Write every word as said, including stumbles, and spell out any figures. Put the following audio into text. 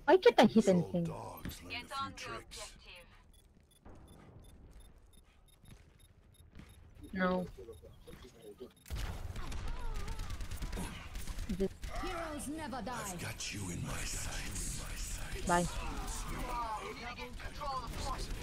Why can't I hit anything? Dogs learn Get a few on the tricks. objective. No. Just Heroes never die. Got you in my sights. bye. Taking control of forces.